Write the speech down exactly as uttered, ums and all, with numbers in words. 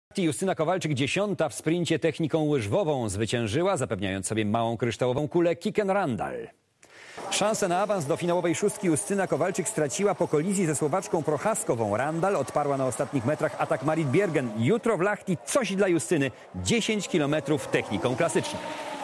Justyna Kowalczyk dziesiąta w sprincie techniką łyżwową zwyciężyła, zapewniając sobie małą kryształową kulę Kiken Randall. Szansę na awans do finałowej szóstki Justyna Kowalczyk straciła po kolizji ze Słowaczką Prochaskową. Randall odparła na ostatnich metrach atak Marit Bjergen. Jutro w Lahti coś dla Justyny. dziesięć kilometrów techniką klasyczną.